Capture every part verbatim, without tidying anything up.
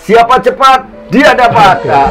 Siapa cepat, dia dapat. Nah,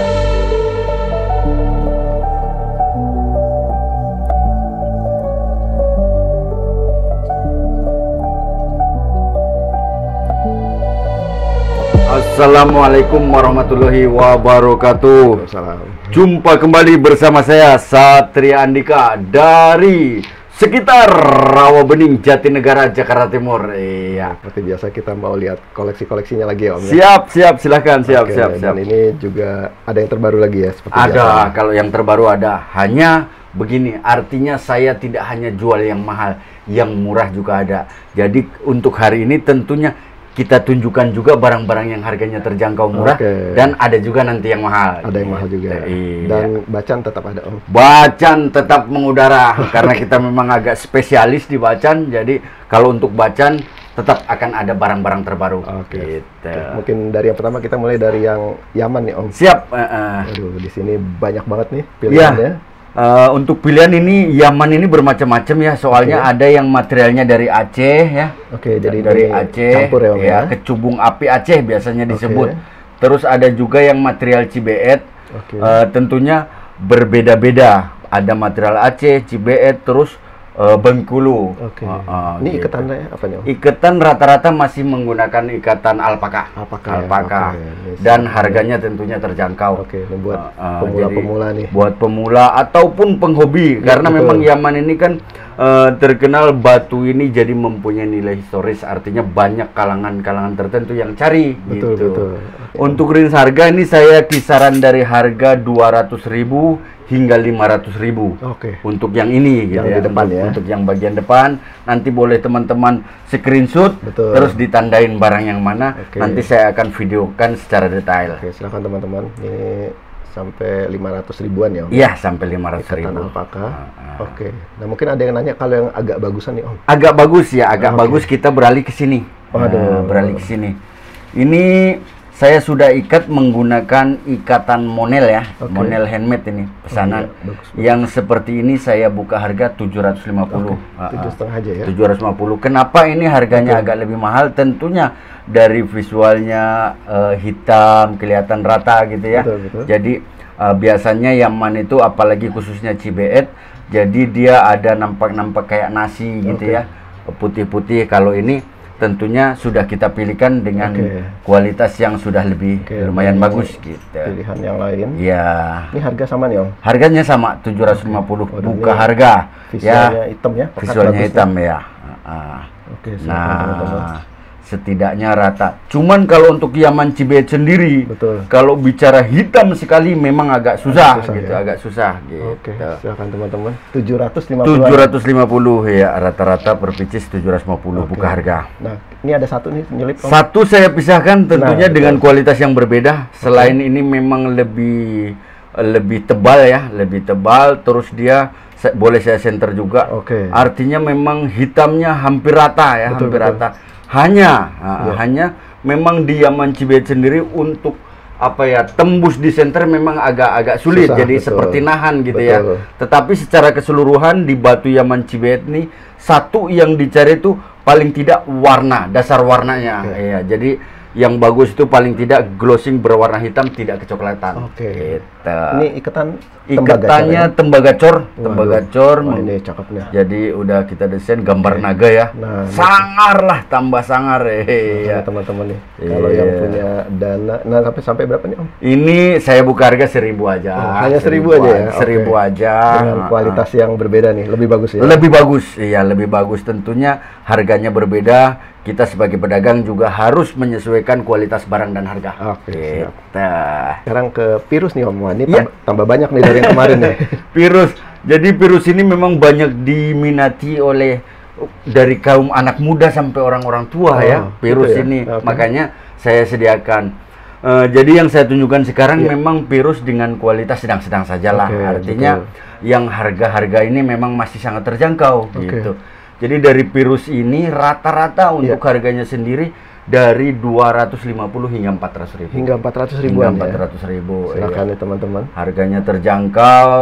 Assalamualaikum warahmatullahi wabarakatuh. Jumpa kembali bersama saya Satria Andika dari sekitar Rawabening, Jatinegara, Jakarta Timur. Iya. Seperti biasa kita mau lihat koleksi-koleksinya lagi ya Om. Siap, siap, silahkan, siap, Oke, siap, siap. Dan ini juga ada yang terbaru lagi ya seperti Ada, biasa. kalau yang terbaru ada. Hanya begini, artinya saya tidak hanya jual yang mahal, yang murah juga ada. Jadi untuk hari ini tentunya kita tunjukkan juga barang-barang yang harganya terjangkau murah. Oke. Dan ada juga nanti yang mahal. Ada yang mahal juga. Iya. Dan bacan tetap ada Om. Bacan tetap mengudara karena kita memang agak spesialis di bacan. Jadi kalau untuk bacan tetap akan ada barang-barang terbaru. Oke. Gitu. Oke, mungkin dari yang pertama kita mulai dari yang Yaman nih Om. Siap. Uh, uh. Aduh, di sini banyak banget nih Ya. pilihannya. Uh, untuk pilihan ini Yaman ini bermacam-macam ya, soalnya Oke. ada yang materialnya dari Aceh ya. Oke, jadi dari ini Aceh campur ya Om ya. kecubung api Aceh biasanya Oke. disebut. Terus ada juga yang material Cibeet. Oke. Uh, tentunya berbeda-beda. Ada material Aceh, Cibeet, terus uh, Bengkulu. Oke. Uh, uh, Ini gitu. iketannya apa nih Om? Ikatan rata-rata masih menggunakan ikatan alpaka. Alpaka ya, Alpaka. oke. Ini Dan sama. harganya tentunya terjangkau. Oke, ini buat Uh, uh, pemula-pemula jadi nih. buat pemula ataupun penghobi, Ya, karena betul. memang Yaman ini kan uh, terkenal batu ini jadi mempunyai nilai historis, artinya banyak kalangan-kalangan tertentu yang cari. Betul, gitu. betul. Untuk range harga ini saya kisaran dari harga dua ratus ribu hingga lima ratus ribu. Oke. Untuk yang ini gitu Yang ya, di depan untuk, ya. untuk yang bagian depan nanti boleh teman-teman screenshot, Betul. terus ditandain barang yang mana. Oke. Nanti saya akan videokan secara detail. Oke, silakan teman-teman. Ini sampai lima ratus ribuan ya Om. Iya, sampai lima ratus Ikatan ribu. alpaka. Ah, ah. Oke. Nah, mungkin ada yang nanya kalau yang agak bagusan nih Om. Agak bagus ya, agak Oke. bagus kita beralih ke sini. Waduh. Nah, beralih ke sini. Ini saya sudah ikat menggunakan ikatan monel ya, Oke. monel handmade ini pesanan. Oh, iya. Bagus, bagus. Yang seperti ini saya buka harga tujuh ratus lima puluh. Oke, tujuh setengah aja ya. tujuh ratus lima puluh. Kenapa ini harganya Betul. agak lebih mahal? Tentunya dari visualnya eh, hitam, kelihatan rata gitu ya. Betul, betul. Jadi eh, biasanya Yaman itu apalagi khususnya Cibeet, jadi dia ada nampak-nampak kayak nasi gitu Oke. ya, putih-putih. Kalau ini tentunya sudah kita pilihkan dengan Oke. kualitas yang sudah lebih Oke, lumayan ini bagus gitu. Pilihan yang lain. Ya, Ini harga sama nih Om. harganya sama tujuh ratus lima puluh. Waduh, Buka ini harga Visualnya ya. hitam ya. pekat Visualnya bagus hitam nih. ya. Ah. Oke, silakan teman-teman. Nah, setidaknya rata. Cuman kalau untuk Yaman Cibeet sendiri, Betul. kalau bicara hitam sekali memang agak susah, susah gitu, ya? agak susah gitu. Oke, silakan teman-teman. tujuh ratus lima puluh. tujuh ratus lima puluh ya, rata-rata per pieces tujuh ratus lima puluh. Oke. Buka harga. Nah, ini ada satu nih nyelip Om. Satu saya pisahkan tentunya Nah, dengan betul. kualitas yang berbeda. Selain ini memang lebih lebih tebal ya, lebih tebal. Terus dia sa- boleh saya center juga. Oke. Artinya memang hitamnya hampir rata ya, Betul, hampir betul. rata. Hanya ah, Ya. hanya memang di Yaman Cibeet sendiri untuk apa ya, tembus di center memang agak-agak sulit. Susah, Jadi betul. seperti nahan gitu ya. Betul. Tetapi secara keseluruhan di batu Yaman Cibeet nih, satu yang dicari itu paling tidak warna, dasar warnanya. Oke. Iya, jadi yang bagus itu paling tidak glossing berwarna hitam, tidak kecoklatan. Oke. Gitu. Ini ikatan Ikatannya tembaga tembagacor, Waduh. tembagacor. Wah, ini cakep nih. Jadi udah kita desain gambar Oke. naga ya. Nah, ini- sangar lah, tambah sangar Nah, ya. teman-teman nih. Kalau yang Iya. punya dana, nah sampai sampai berapa nih Om? Ini saya buka harga seribu aja. Oh, hanya seribu aja ya? Seribu Oke. aja. Dengan Ah, kualitas yang berbeda nih, lebih bagus ya. Lebih bagus, iya lebih bagus. Tentunya harganya berbeda. Kita sebagai pedagang juga harus menyesuaikan kualitas barang dan harga. Oke, siap. Gitu. Sekarang ke virus nih Om. Wah, ini Iya. tambah, tambah banyak nih dari yang kemarin nih. Virus. Jadi virus ini memang banyak diminati oleh dari kaum anak muda sampai orang-orang tua Oh, ya. Virus gitu ya? ini. Oke. Makanya saya sediakan. Eh, jadi yang saya tunjukkan sekarang Iya. memang virus dengan kualitas sedang-sedang sajalah. Oke, Artinya betul. yang harga-harga ini memang masih sangat terjangkau Oke. gitu. Jadi dari virus ini rata-rata untuk Iya. harganya sendiri dari dua ratus lima puluh hingga empat ratus ribu. Hingga empat ratus Hingga ribuan empat ya. ratus ribu. Silakan iya. nih teman-teman. Harganya terjangkau.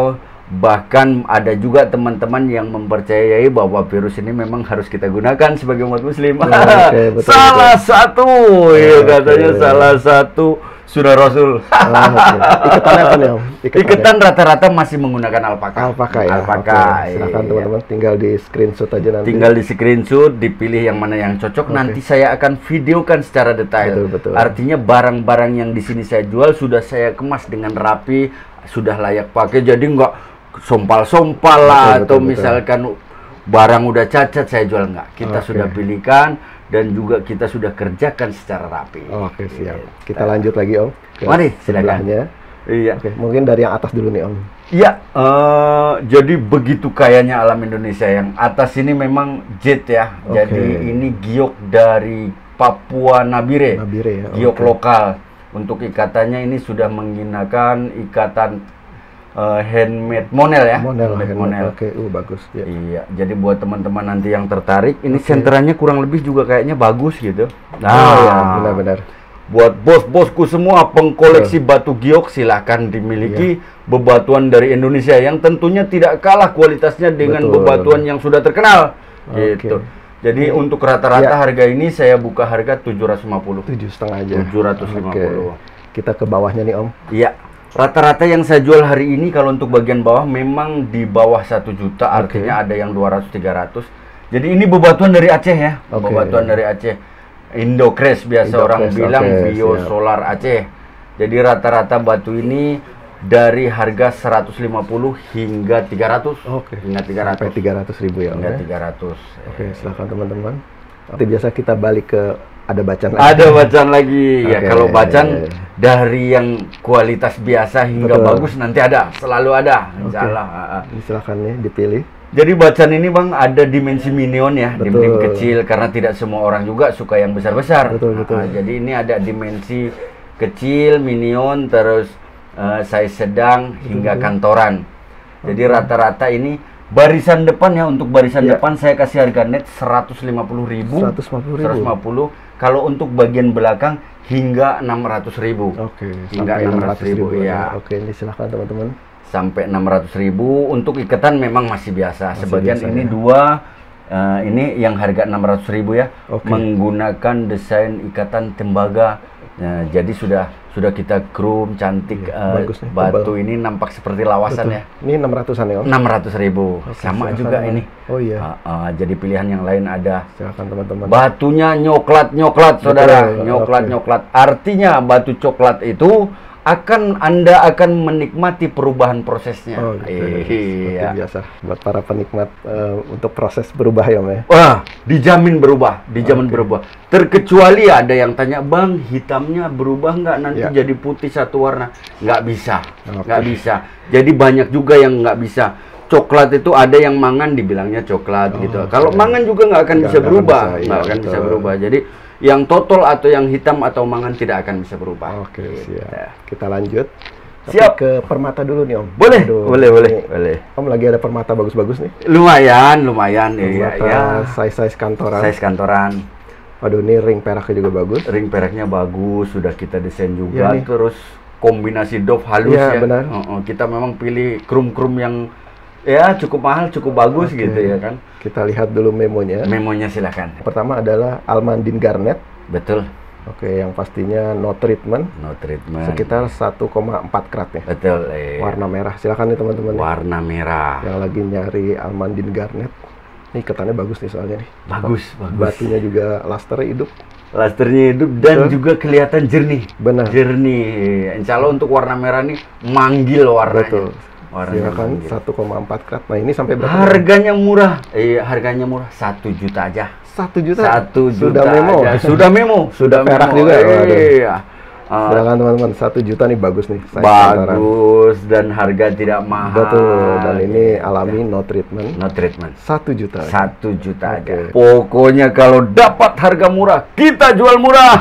Bahkan ada juga teman-teman yang mempercayai bahwa virus ini memang harus kita gunakan sebagai umat muslim. Oh, okay, betul, salah betul. satu, oh, ya okay. katanya salah satu sunnah Rasul. Oh, okay. Iketannya apa nih Om? Iketannya? Iketan rata-rata masih menggunakan alpaka. Alpaka ya. Alpaka. Okay. Silakan iya. teman-teman tinggal di screenshot aja nanti. Tinggal di screenshot, dipilih yang mana yang cocok. Okay. Nanti saya akan videokan secara detail. Betul, betul. Artinya barang-barang yang di sini saya jual sudah saya kemas dengan rapi, sudah layak pakai. Jadi nggak sompal-sompal lah, betul, atau betul, misalkan barang udah cacat saya jual nggak. Kita Okay. sudah pilihkan dan juga kita sudah kerjakan secara rapi. Oh, Oke, okay, siap. Gitu. Kita lanjut lagi Om. Ke Mari, silakan. sebelahnya. Iya. Oke, okay, mungkin dari yang atas dulu nih Om. Iya, eh, jadi begitu kayanya alam Indonesia. Yang atas ini memang jet ya. Oke. Jadi ini giok dari Papua Nabire. Nabire ya. Giok oke. lokal. Untuk ikatannya ini sudah menggunakan ikatan eh, handmade monel ya. Model, Handmade handmade. Oke, uh bagus. Ya. Iya, jadi buat teman-teman nanti yang tertarik, ini Oke. senterannya kurang lebih juga kayaknya bagus gitu. Oh ya, benar-benar. Buat bos-bosku semua pengkoleksi batu giok, silahkan dimiliki bebatuan dari Indonesia yang tentunya tidak kalah kualitasnya dengan Betul. bebatuan yang sudah terkenal. Oke. Gitu. Jadi Ini- untuk rata-rata ya. harga ini saya buka harga tujuh ratus lima puluh. Tujuh setengah aja. tujuh ratus lima puluh. Oke. Kita ke bawahnya nih Om. Iya. Rata-rata yang saya jual hari ini kalau untuk bagian bawah memang di bawah satu juta, Oke. artinya ada yang dua ratus tiga ratus. Jadi ini bebatuan dari Aceh ya. Oke. Bebatuan dari Aceh. Indocres biasa Indocres, orang bilang, oke, Bio siap. Solar Aceh. Jadi rata-rata batu ini dari harga seratus lima puluh hingga tiga ratus. Oke. Hingga tiga ratus. Sampai tiga ratus ribu ya Om. Hingga ya? tiga ratus. Oke, silakan teman-teman. Nanti biasa kita balik ke ada bacaan lagi. Ada bacaan lagi. Ya Oke. kalau bacaan dari yang kualitas biasa hingga Betul. bagus nanti ada, selalu ada. Insya Oke. Allah. Ah, ah. Ini silakan nih dipilih. Jadi bacaan ini Bang ada dimensi minion ya, Betul. dimensi kecil karena tidak semua orang juga suka yang besar-besar. Betul, betul. Ah, jadi ini ada dimensi kecil, minion, terus eh, size sedang hingga betul. kantoran. Jadi rata-rata ini barisan depan ya, untuk barisan Ya. depan saya kasih harga net seratus lima puluh ribu. seratus lima puluh ribu. seratus lima puluh. Kalau untuk bagian belakang hingga enam ratus ribu. Oke, Hingga sampai enam ratus ribu, ya. Oke, ini silakan teman-teman. Sampai enam ratus ribu. Untuk ikatan memang masih biasa. Masih Sebagian biasa, ini ya. dua, eh, ini yang harga enam ratus ribu ya, Oke. menggunakan desain ikatan tembaga. Nah, jadi sudah sudah kita krum cantik. Iya, eh, bagus nih, batu tebal. ini nampak seperti lawasan Betul. ya. Ini enam ratusan ya Om. enam ratus ribu. Oke, Sama silakan, juga Om. ini. Oh iya. Ah, ah, jadi pilihan yang lain ada. Silakan teman-teman. Batunya nyoklat-nyoklat, Betul, saudara. oke. Nyoklat-nyoklat. Artinya batu coklat itu akan Anda akan menikmati perubahan prosesnya. Oh, gitu. Seperti Iya. biasa buat para penikmat eh, untuk proses berubah ya Om ya. Wah, dijamin berubah, dijamin Oke. berubah. Terkecuali ada yang tanya, Bang, hitamnya berubah nggak nanti Ya. jadi putih satu warna? Nggak bisa, Oke. nggak bisa. Jadi banyak juga yang nggak bisa. Coklat itu ada yang mangan dibilangnya coklat Oh, gitu. oke. Kalau mangan juga nggak akan Nggak- bisa nggak akan berubah, bisa, iya, nggak akan bisa betul. berubah. Jadi yang totol atau yang hitam atau mangan tidak akan bisa berubah. Oke, Gitu. siap. Kita lanjut. Tapi Siap. ke permata dulu nih Om. Boleh, Aduh, boleh, boleh, ini boleh. Om lagi ada permata bagus-bagus nih. Lumayan, lumayan. Iya, Permata ya. size-size kantoran. Size kantoran. Waduh, ini ring peraknya juga bagus. Ring peraknya bagus, sudah kita desain Iya juga, nih. terus kombinasi dove halus Iya, ya. benar. Heeh, kita memang pilih krum-krum yang ya cukup mahal, cukup bagus Oke. gitu ya kan. Kita lihat dulu memonya. Memonya silakan. Pertama adalah almandin garnet. Betul. Oke, yang pastinya no treatment. No treatment. Sekitar satu koma empat karat ya. Betul. Eh. Warna merah. Silakan nih teman-teman nih, Warna merah. yang lagi nyari almandin garnet. Ini iketannya bagus nih soalnya nih. Bagus, bagus. Batunya juga lasternya hidup. Lasternya hidup dan Betul. juga kelihatan jernih. Benar. Jernih. Insya Allah untuk warna merah nih manggil warnanya. Betul. Warnanya Silakan manggil. satu koma empat karat. Nah, ini sampai berapa? Harganya murah. Eh, harganya murah. Satu juta aja. Satu juta. Satu Sudah juta memo. aja. Sudah memo. Sudah perak memo. juga, waduh. Iya. Ah, Silakan teman-teman, satu juta nih bagus nih. size kantoran. bagus dan harga tidak mahal. Betul. Dan ini alami no treatment. No treatment. Satu juta. Satu juta Oke. aja. Pokoknya kalau dapat harga murah, kita jual murah.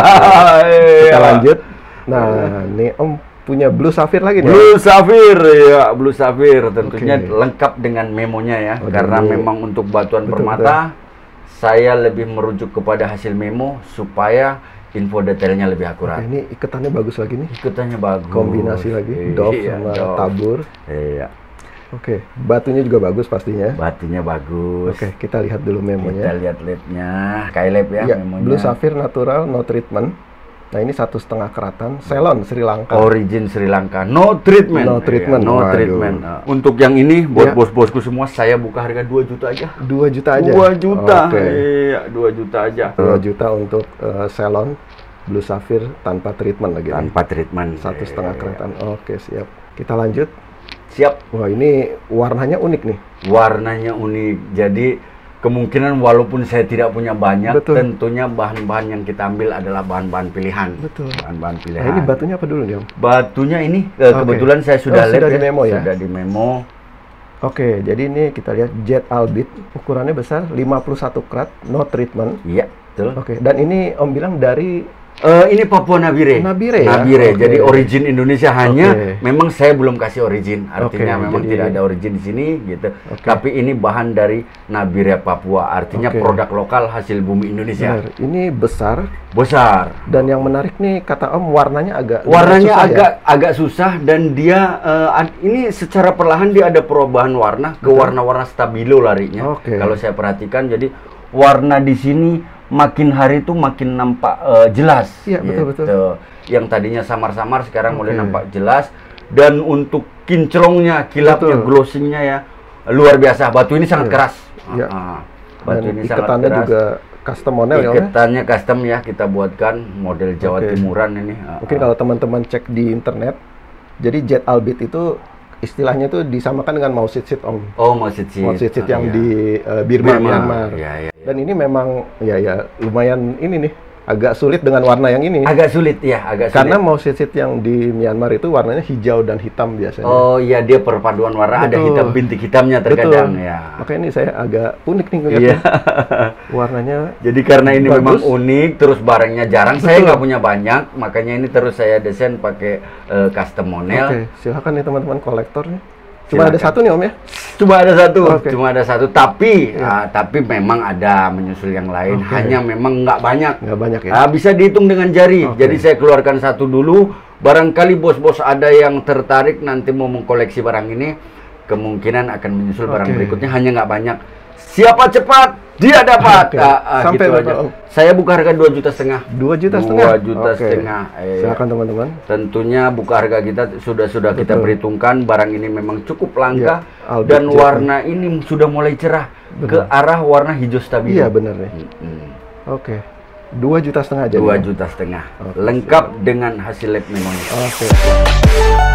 Kita Iya. lanjut. Nah, nih Om punya blue sapphire lagi nih. Blue Sapphire ya, Blue Sapphire tentunya Oke. lengkap dengan memonya ya. Oh, Karena jadi- memang untuk batuan Betul, permata saya lebih merujuk kepada hasil memo supaya info detailnya lebih akurat. Oke, ini iketannya bagus lagi nih. Ikutannya bagus. Kombinasi lagi Iya, Dove sama Dove. tabur. Iya. Oke, batunya juga bagus pastinya. Batunya bagus. Oke, kita lihat dulu memonya. Kita lihat lednya, Skylab ya, Ya, memonya. Blue Sapphire natural, no treatment. Nah ini satu setengah keratan, Ceylon Sri Lanka. Origin Sri Lanka, no treatment. No treatment. Iya, no Waduh. treatment. Nah, untuk yang ini buat Ya. bos-bosku semua saya buka harga dua juta aja. dua juta aja. dua juta. Oke. Iya, dua juta aja. dua juta untuk uh, Ceylon Blue Sapphire tanpa treatment lagi. nih. Tanpa treatment. Satu setengah Iya. keratan. Oke, siap. Kita lanjut. Siap. Wah, ini warnanya unik nih. Warnanya unik. Jadi kemungkinan walaupun saya tidak punya banyak, Betul. tentunya bahan-bahan yang kita ambil adalah bahan-bahan pilihan. Betul. Bahan-bahan pilihan. Nah, ini batunya apa dulu nih, Om? Batunya ini eh, Oke. kebetulan saya sudah Oh, lab sudah di memo ya? Sudah di memo. Oke, jadi ini kita lihat Jet Albit. Ukurannya besar, lima puluh satu karat, no treatment. Iya, betul. Oke, dan ini Om bilang dari Eh, ini Papua Nabire. Nabire ya? Nabire. Oke. Jadi origin Indonesia, hanya Oke. memang saya belum kasih origin. Artinya Oke, memang jadi- tidak ada origin di sini gitu. Oke. Tapi ini bahan dari Nabire Papua. Artinya Oke. produk lokal hasil bumi Indonesia. benar, ini besar. Besar. Dan yang menarik nih kata Om warnanya agak Warnanya susah ya? agak agak susah dan dia eh, ad- ini secara perlahan dia ada perubahan warna ke Betul. warna-warna stabilo larinya. Oke. Kalau saya perhatikan, jadi warna di sini makin hari itu makin nampak eh, jelas. Iya, betul-betul. gitu. Yang tadinya samar-samar sekarang mulai Oke. nampak jelas. Dan untuk kinclongnya, kilapnya, Betul. glossingnya ya luar biasa. Batu ini sangat Iya. keras. Iya. Ah, ah. Dan Batu ini sangat ikatannya keras. juga custom model ya Om ya? Iketannya custom ya, kita buatkan model Jawa Oke. Timuran ini. Ah, Mungkin ah. kalau teman-teman cek di internet, jadi Jet Albit itu istilahnya itu disamakan dengan Mausit Sit Om. Oh, Mausit Sit. Mausit Sit Ah, yang iya. di uh, Birma, Birma. Myanmar. Ya, ya, ya. Dan ini memang ya ya lumayan ini nih, agak sulit dengan warna yang ini. Agak sulit ya, agak Karena sulit. Mausit Sit yang di Myanmar itu warnanya hijau dan hitam biasanya. Oh iya, dia perpaduan warna, ada Betul. hitam bintik hitamnya terkadang Betul. ya. Makanya ini saya agak unik nih Iya. ngeliatnya. Warnanya Jadi karena ini Bagus. memang unik, terus barangnya jarang, saya Betul. nggak punya banyak, makanya ini terus saya desain pakai eh, custom model. oke, silakan nih teman-teman kolektor nih. Cuma Silakan. ada satu nih Om ya. Cuma ada satu, Oke. cuma ada satu. Tapi, Iya. ah, tapi memang ada menyusul yang lain. Oke. Hanya memang nggak banyak. Nggak banyak ya. Ah, bisa dihitung dengan jari. Oke. Jadi saya keluarkan satu dulu. Barangkali bos-bos ada yang tertarik nanti mau mengkoleksi barang ini, kemungkinan akan menyusul barang Oke. berikutnya. Hanya nggak banyak. Siapa cepat dia dapat. Oke. Ah, ah, Sampai gitu berapa, aja. Om? Saya buka harga dua juta setengah. Dua juta setengah. Dua juta Oke. setengah. Eh, Silakan teman-teman. Tentunya buka harga kita sudah sudah kita Betul. perhitungkan, barang ini memang cukup langka Iya, Albit dan Jet. warna ini sudah mulai cerah ke Benar. arah warna hijau stabilo. Iya benar nih. Mm-mm. Oke. Dua juta setengah aja. Dua nih, Om? juta setengah, Oke, lengkap dengan hasil lab memang. Oke.